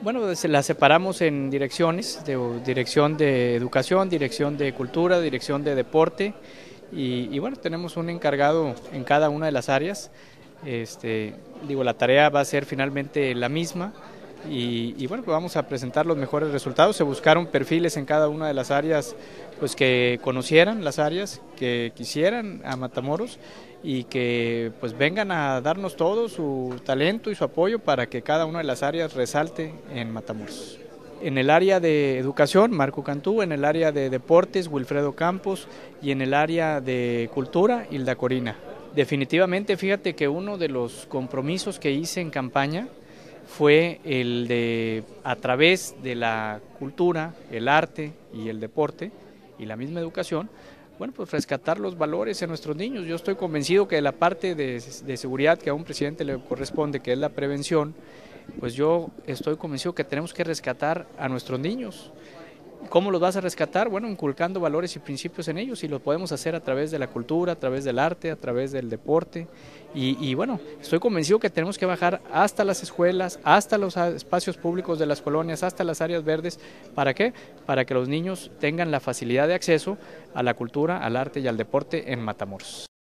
Bueno, la separamos en direcciones, dirección de educación, dirección de cultura, dirección de deporte y bueno, tenemos un encargado en cada una de las áreas. La tarea va a ser finalmente la misma y bueno, pues vamos a presentar los mejores resultados. Se buscaron perfiles en cada una de las áreas, pues que conocieran las áreas, que quisieran a Matamoros y que pues vengan a darnos todo su talento y su apoyo para que cada una de las áreas resalte en Matamoros. En el área de educación, Marco Cantú; en el área de deportes, Wilfredo Campos; y en el área de cultura, Hilda Corina. Definitivamente, fíjate que uno de los compromisos que hice en campaña fue el de, a través de la cultura, el arte y el deporte y la misma educación, bueno, pues rescatar los valores en nuestros niños. Yo estoy convencido que la parte de seguridad que a un presidente le corresponde, que es la prevención, pues yo estoy convencido que tenemos que rescatar a nuestros niños. ¿Cómo los vas a rescatar? Bueno, inculcando valores y principios en ellos, y lo podemos hacer a través de la cultura, a través del arte, a través del deporte y bueno, estoy convencido que tenemos que bajar hasta las escuelas, hasta los espacios públicos de las colonias, hasta las áreas verdes. ¿Para qué? Para que los niños tengan la facilidad de acceso a la cultura, al arte y al deporte en Matamoros.